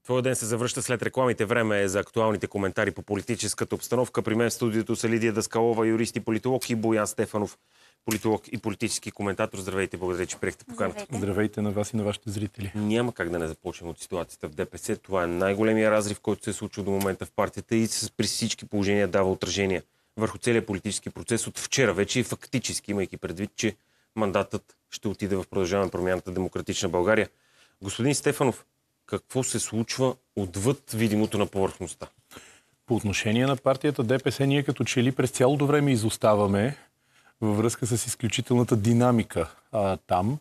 Твой ден се завръща след рекламите. Време е за актуалните коментари по политическата обстановка. При мен в студиото са Лидия Даскалова, юрист и политолог, и Боян Стефанов, политолог и политически коментатор. Здравейте, благодаря, че приехте поканата. Здравейте на вас и на вашите зрители. Няма как да не започнем от ситуацията в ДПС. Това е най-големия разрив, който се е случил до момента в партията и при всички положения дава отражение върху целия политически процес от вчера. Вече и фактически, имайки предвид, че мандатът ще отиде в Продължаваме промяната Демократична България. Господин Стефанов, какво се случва отвъд видимото на повърхността? По отношение на партията ДПС, ние като че ли през цялото време изоставаме във връзка с изключителната динамика там.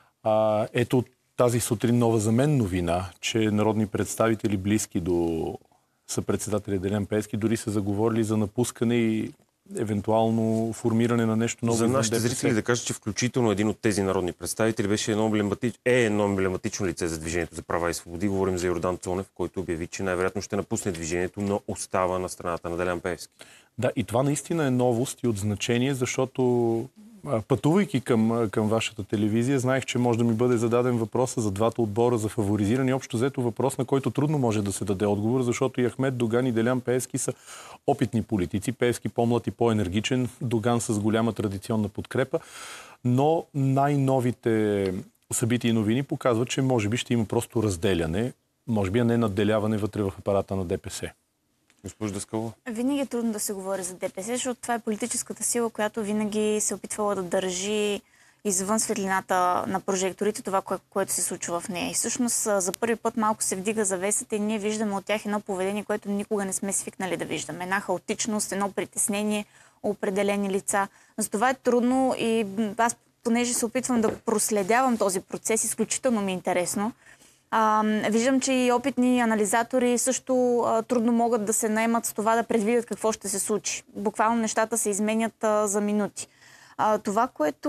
Ето тази сутрин нова за мен новина, че народни представители близки до съпредседателя Делян Пеевски дори са заговорили за напускане и евентуално формиране на нещо ново. За нашите зрители да кажа, че включително един от тези народни представители беше едно емблематично лице за Движението за права и свободи. Говорим за Йордан Цонев, който обяви, че най-вероятно ще напусне движението, но остава на страната на Делян Пеевски. Да, и това наистина е новост и от значение, защото пътувайки към вашата телевизия, знаех, че може да ми бъде зададен въпроса за двата отбора за фаворизиране. Общо взето въпрос, на който трудно може да се даде отговор, защото и Ахмед Доган и Делян Пеевски са опитни политици. Пеевски по-млад и по-енергичен, Доган с голяма традиционна подкрепа. Но най-новите събития и новини показват, че може би ще има просто разделяне, може би не надделяване вътре в апарата на ДПС. Госпожо Даскалова. Винаги е трудно да се говори за ДПС, защото това е политическата сила, която винаги се опитвала да държи извън светлината на прожекторите това, което се случва в нея. И всъщност за първи път малко се вдига завесата и ние виждаме от тях едно поведение, което никога не сме свикнали да виждаме. Една хаотичност, едно притеснение, определени лица. Затова е трудно и аз, понеже се опитвам да проследявам този процес, изключително ми е интересно. Виждам, че и опитни анализатори също трудно могат да се наемат с това да предвидят какво ще се случи. Буквално нещата се изменят за минути. Това,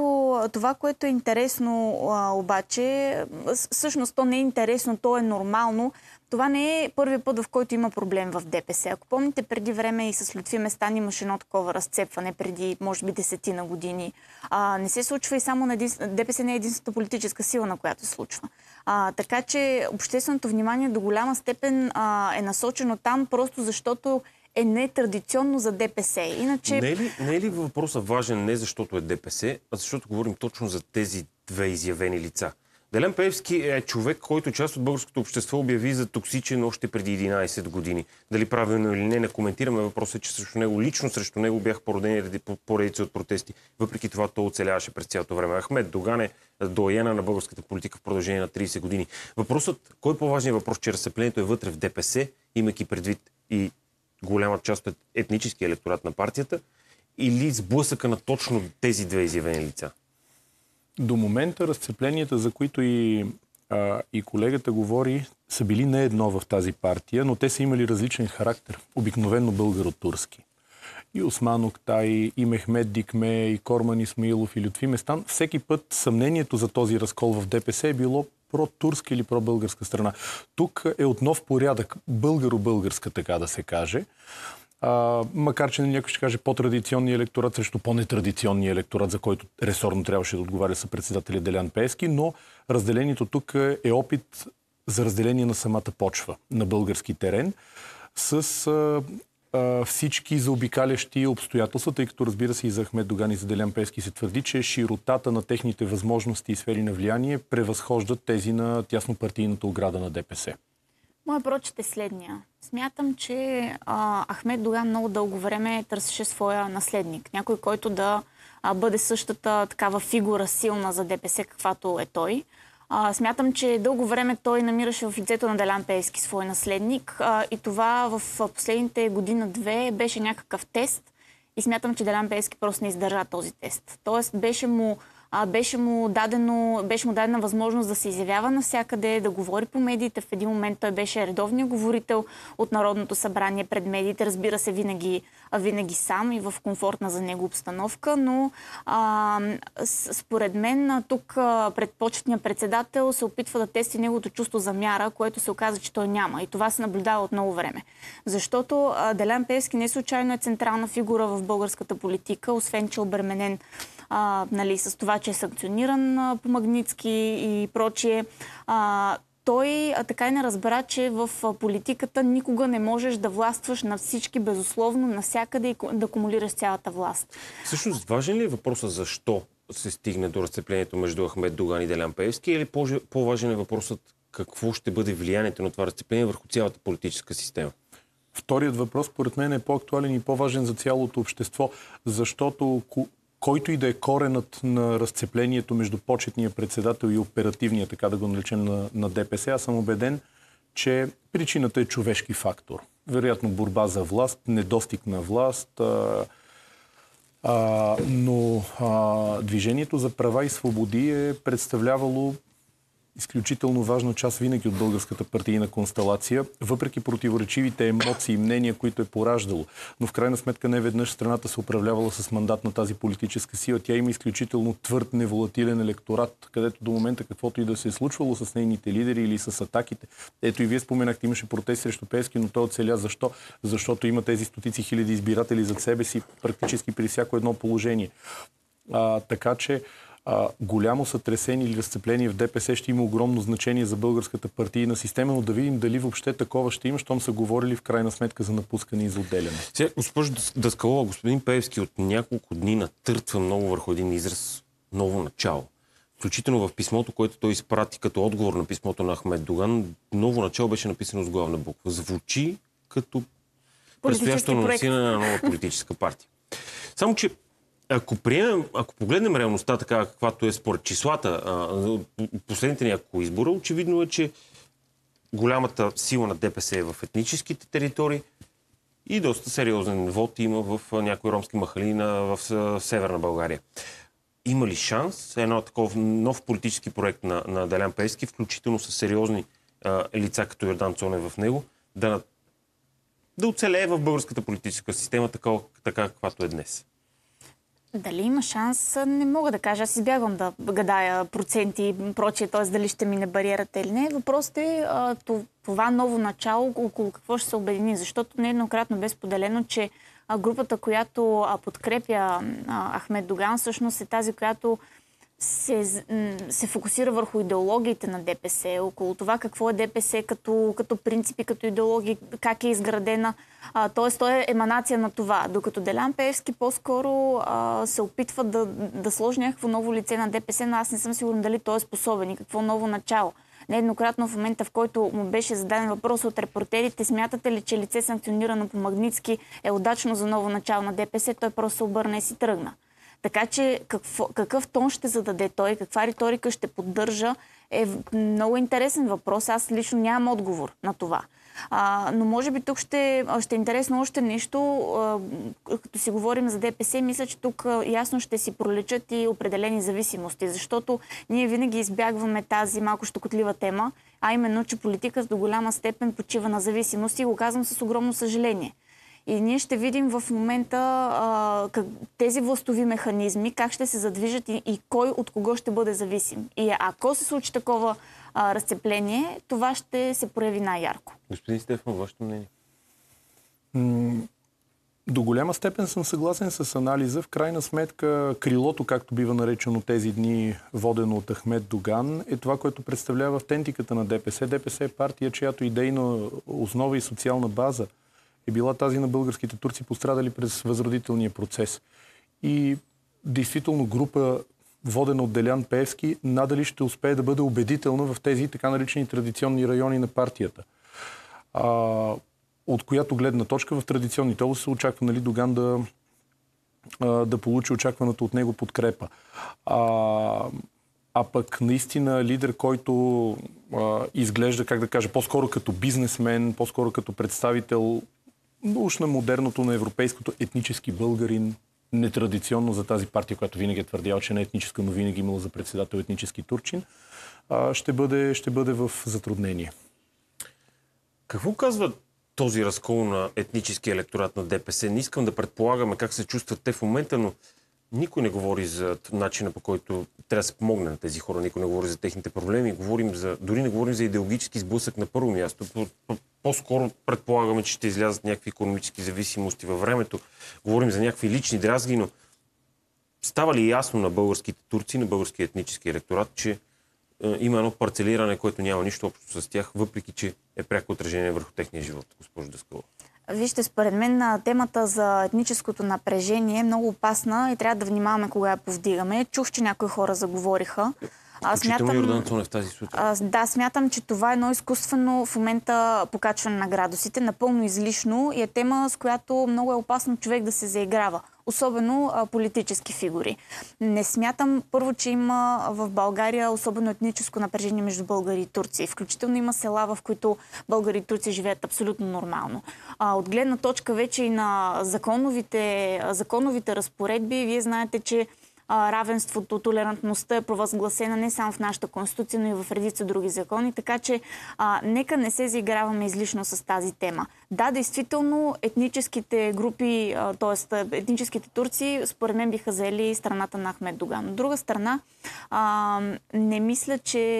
което е интересно обаче, всъщност то не е интересно, то е нормално. Това не е първият път, в който има проблем в ДПС. Ако помните, преди време и с Лютви Местан имаше едно такова разцепване преди, може би, 10 години. Не се случва и само на ДПС не е единствената политическа сила, на която се случва. Така че общественото внимание до голяма степен е насочено там, просто защото е нетрадиционно за ДПС. Иначе... Не е ли въпросът важен не защото е ДПС, а защото говорим точно за тези две изявени лица? Делян Пеевски е човек, който част от българското общество обяви за токсичен още преди 11 години. Дали правилно или не коментираме. Въпросът е, че лично срещу него бях породени поредици от протести. Въпреки това той оцеляваше през цялото време. Ахмед Доган е доайена на българската политика в продължение на 30 години. Въпросът, кой е по-важният въпрос, че разцеплението е вътре в ДПС, имайки предвид и голяма част от етническия електорат на партията, или сблъсъка на точно тези две изявени лица? До момента разцепленията, за които и колегата говори, са били не едно в тази партия, но те са имали различен характер. Обикновено българо-турски. И Осман Октай, и Мехмед Дикме, и Корман Исмаилов, и Лютви Местан. Всеки път съмнението за този разкол в ДПС е било про-турска или про-българска страна. Тук е от нов порядък, българо-българска, така да се каже. Макар че някой ще каже по-традиционния електорат срещу по-нетрадиционния електорат, за който ресорно трябваше да отговаря съпредседателя Делян Пеевски, но разделението тук е опит за разделение на самата почва на български терен с всички заобикалящи обстоятелства, тъй като, разбира се, и за Ахмед Доган и за Делян Пеевски се твърди, че широтата на техните възможности и сфери на влияние превъзхождат тези на тяснопартийната ограда на ДПС. Моя прочит е следния. Смятам, че Ахмед Доган много дълго време търсеше своя наследник. Някой, който да бъде същата такава фигура силна за ДПС, каквато е той. Смятам, че дълго време той намираше в лицето на Делян Пеевски свой наследник и това в последните година-две беше някакъв тест и смятам, че Делян Пеевски просто не издържа този тест. Тоест беше му дадена възможност да се изявява навсякъде, да говори по медиите. В един момент той беше редовният говорител от Народното събрание пред медиите. Разбира се, винаги сам и в комфортна за него обстановка, но според мен тук пред почетния председател се опитва да тести неговото чувство за мяра, което се оказа, че той няма. И това се наблюдава от много време. Защото Делян Пеевски не случайно е централна фигура в българската политика, освен че е обременен с това, че е санкциониран по Магнитски и прочие. той така и не разбра, че в политиката никога не можеш да властваш на всички безусловно, навсякъде и да акумулираш цялата власт. Всъщност, важен ли е въпросът защо се стигне до разцеплението между Ахмед Доган и Делян Пеевски, или по-важен е въпросът какво ще бъде влиянието на това разцепление върху цялата политическа система? Вторият въпрос, според мен, е по-актуален и по-важен за цялото общество, защото който и да е коренът на разцеплението между почетния председател и оперативния, така да го наречем, на ДПС, аз съм убеден, че причината е човешки фактор. Вероятно борба за власт, недостиг на власт, но Движението за права и свободи е представлявало изключително важна част винаги от българската партийна констелация, въпреки противоречивите емоции и мнения, които е пораждало. Но в крайна сметка не веднъж страната се управлявала с мандат на тази политическа сила. Тя има изключително твърд, неволатилен електорат, където до момента каквото и да се е случвало с нейните лидери или с атаките. Ето и вие споменахте, имаше протест срещу Пеевски, но той оцеля. Защо? Защото има тези стотици хиляди избиратели зад себе си практически при всяко едно положение. Така че голямо сътресение или разцепление в ДПС ще има огромно значение за българската партийна система, но да видим дали въобще такова ще има, щом са говорили в крайна сметка за напускане и за отделяне. Сега, госпожо Даскалова, господин Пеевски от няколко дни натъртва много върху един израз ново начало. Включително в писмото, което той изпрати като отговор на писмото на Ахмед Доган, ново начало беше написано с главна буква. Звучи като предстоящо анонсиране на нова политическа партия. Само че ако погледнем реалността така, каквато е според числата, последните няколко избора, очевидно е, че голямата сила на ДПС е в етническите територии и доста сериозен вод има в някои ромски махали в Северна България. Има ли шанс едно такова нов политически проект на Делян Пеевски, включително с сериозни лица като Йордан Цонев в него, да оцелее в българската политическа система така каквато е днес? Дали има шанс, не мога да кажа. Аз избягвам да гадая проценти и прочие, т.е. дали ще мине бариерата или не. Въпросът е това ново начало, около какво ще се обедини. Защото нееднократно бе споделено, че групата, която подкрепя Ахмед Доган, всъщност е тази, която се фокусира върху идеологиите на ДПС, около това какво е ДПС като принципи, като идеологии, как е изградена. Тоест, той е еманация на това. Докато Делян Пеевски по-скоро се опитва да сложи някакво ново лице на ДПС, но аз не съм сигурна дали той е способен и какво ново начало. Нееднократно в момента, в който му беше зададен въпрос от репортерите, смятате ли, че лице санкционирано по Магнитски е удачно за ново начало на ДПС, той просто се обърна и си тръгна. Така че какъв тон ще зададе той, каква риторика ще поддържа, е много интересен въпрос. Аз лично нямам отговор на това. Но може би тук ще е интересно още нещо. Като си говорим за ДПС, мисля, че тук ясно ще си проличат и определени зависимости, защото ние винаги избягваме тази малко щекотлива тема, а именно, че политиката до голяма степен почива на зависимости и го казвам с огромно съжаление. И ние ще видим в момента тези властови механизми, как ще се задвижат и кой от кого ще бъде зависим. И ако се случи такова разцепление, това ще се прояви най-ярко. Господин Стефан, вашето мнение? До голяма степен съм съгласен с анализа. В крайна сметка, крилото, както бива наречено тези дни, водено от Ахмед Доган, е това, което представлява автентиката на ДПС. ДПС е партия, чиято идейна основа и социална база е била тази на българските турци, пострадали през възродителния процес. И действително група, водена от Делян Пеевски, надали ще успее да бъде убедителна в тези така наречени традиционни райони на партията. От която гледна точка в традиционните области се очаква, нали, Доган да получи очакваната от него подкрепа. Пък наистина лидер, който изглежда, как да кажа, по-скоро като бизнесмен, по-скоро като представител уж на модерното, на европейското, етнически българин, нетрадиционно за тази партия, която винаги е твърдяла, че не е етническа, но винаги имала за председател етнически турчин, ще бъде в затруднение. Какво казва този разкол на етнически електорат на ДПС? Не искам да предполагаме как се чувстват те в момента, но никой не говори за начина, по който трябва да се помогне на тези хора. Никой не говори за техните проблеми. Дори не говорим за идеологически сблъсък на първо място. По-скоро предполагаме, че ще излязат някакви икономически зависимости във времето. Говорим за някакви лични дразги, но става ли ясно на българските турци, на българския етнически електорат, че има едно парцелиране, което няма нищо общо с тях, въпреки че е пряко отражение върху техния живот, госпожо Даскалова. Вижте, според мен темата за етническото напрежение е много опасна и трябва да внимаваме кога я повдигаме. Чух, че някои хора заговориха. Йордан Цонев тази сутрин. Да, смятам, че това е едно изкуствено в момента покачване на градусите, напълно излишно и е тема, с която много е опасно човек да се заиграва. Особено политически фигури. Не смятам, първо, че има в България особено етническо напрежение между българи и турци. Включително има села, в които българи и турци живеят абсолютно нормално. От гледна точка вече и на законовите разпоредби, вие знаете, че равенството, толерантността е провъзгласена не само в нашата конституция, но и в редица други закони. Така че нека не се заиграваме излишно с тази тема. Да, действително, етническите групи, т.е. етническите турци, според мен биха заели страната на Ахмед Доган. От друга страна, не мисля,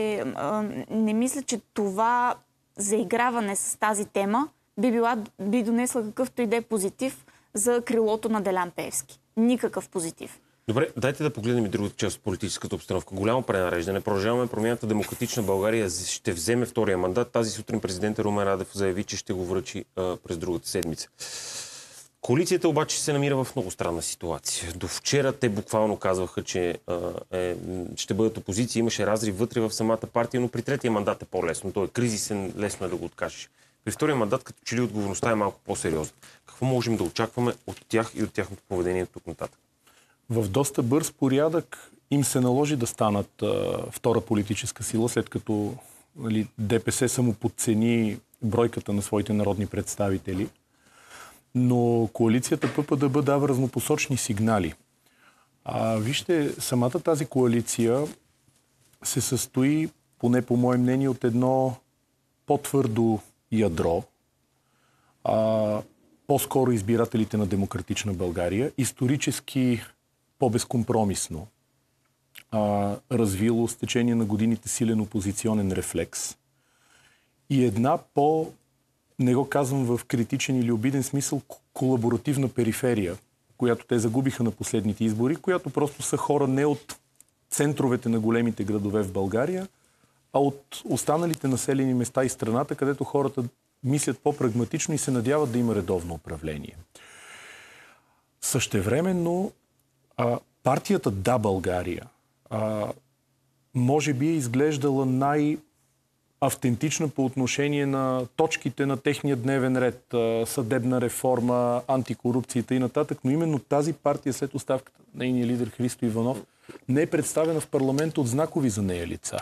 че това заиграване с тази тема би донесла какъвто и да е позитив за крилото на Делян Пеевски. Никакъв позитив. Добре, дайте да погледнем и другата част от политическата обстановка. Голямо пренареждане. Продължаваме промяната. Демократична България ще вземе втория мандат. Тази сутрин президентът Румен Радев заяви, че ще го връчи през другата седмица. Коалицията обаче се намира в много странна ситуация. До вчера те буквално казваха, че ще бъдат опозиция. Имаше разрив вътре в самата партия, но при третия мандат е по-лесно. Той е кризисен, лесно е да го откажеш. При втория мандат, като че ли отговорността е малко по-сериозна. Какво можем да очакваме от тях и от тяхното поведение тук нататък? В доста бърз порядък им се наложи да станат втора политическа сила, след като ДПС само подцени бройката на своите народни представители. Но коалицията ППДБ дава разнопосочни сигнали. Вижте, самата тази коалиция се състои, поне по мое мнение, от едно по-твърдо ядро, по-скоро избирателите на Демократична България, исторически по-безкомпромисно, развило с течение на годините силен опозиционен рефлекс и една не го казвам в критичен или обиден смисъл, колаборативна периферия, която те загубиха на последните избори, която просто са хора не от центровете на големите градове в България, а от останалите населени места и страната, където хората мислят по-прагматично и се надяват да има редовно управление. Същевременно партията Да, България може би е изглеждала най-автентична по отношение на точките на техния дневен ред, съдебна реформа, антикорупцията и нататък, но именно тази партия след оставката на нейния лидер Христо Иванов не е представена в парламента от знакови за нея лица.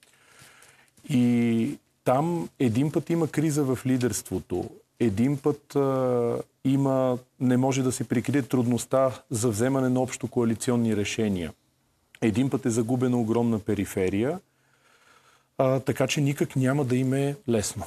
И там един път има криза в лидерството, един път не може да се прикрие трудността за вземане на общо коалиционни решения. Един път е загубена огромна периферия, така че никак няма да им е лесно.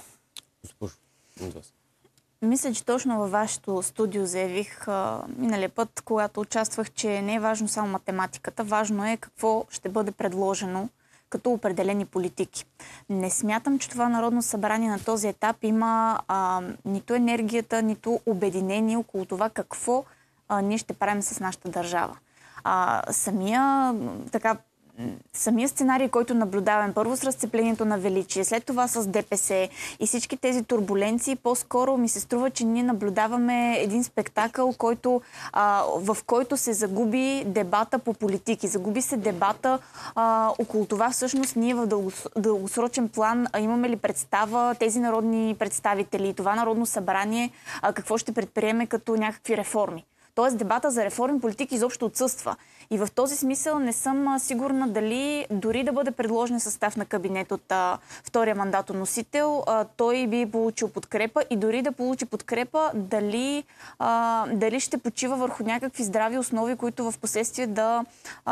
Мисля, че точно във вашето студио заявих миналия път, когато участвах, че не е важно само математиката, важно е какво ще бъде предложено като определени политики. Не смятам, че това Народно събрание на този етап има нито енергията, нито обединение около това какво ние ще правим с нашата държава. Самия сценарий, който наблюдаваме първо с разцеплението на Величие, след това с ДПС и всички тези турбуленции, по-скоро ми се струва, че ние наблюдаваме един спектакъл, в който се загуби дебата по политики. Загуби се дебата около това всъщност ние в дългосрочен план имаме ли представа тези народни представители, това Народно събрание какво ще предприеме като някакви реформи. Тоест дебата за реформи политики изобщо отсъства. И в този смисъл не съм сигурна дали дори да бъде предложен състав на кабинет от втория мандатоносител, той би получил подкрепа и дори да получи подкрепа, дали ще почива върху някакви здрави основи, които в последствие да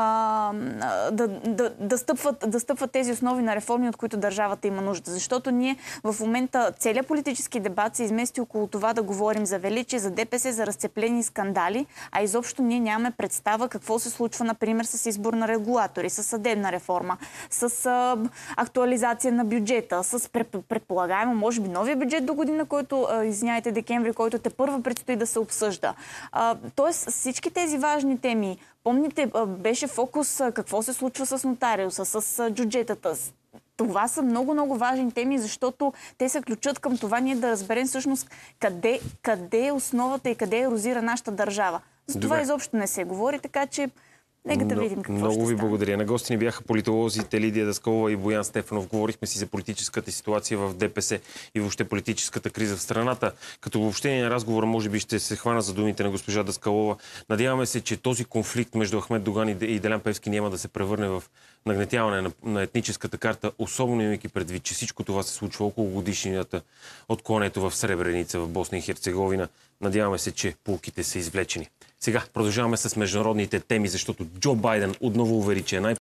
стъпват тези основи на реформи, от които държавата има нужда. Защото ние в момента целият политически дебат се измести около това да говорим за Величие, за ДПС, за разцеплени скандали, а изобщо ние нямаме представа какво се случва, например, с избор на регулатори, с съдебна реформа, с актуализация на бюджета, с предполагаемо, може би, новия бюджет до година, който, извиняйте, декември, който тепърва предстои да се обсъжда. Тоест, всички тези важни теми, помните, беше фокус какво се случва с нотариуса, с джуджетата. това са много важни теми, защото те са ключът към това ние да разберем всъщност къде е основата и къде ерозира нашата държава. За това изобщо не се говори, така че нека да видим какво ще Много ви стане. благодаря. На гости ни бяха политолозите Лидия Даскалова и Боян Стефанов. Говорихме си за политическата ситуация в ДПС и въобще политическата криза в страната. Като въобщение на разговора, може би ще се хвана за думите на госпожа Даскалова. Надяваме се, че този конфликт между Ахмед Доган и Делян Пеевски няма да се превърне в нагнетяване на етническата карта, особено имайки предвид, че всичко това се случва около годишнината от клането в Сребреница в Босна и Херцеговина. Надяваме се, че поуките са извлечени. Сега продължаваме с международните теми, защото Джо Байден отново увери, че е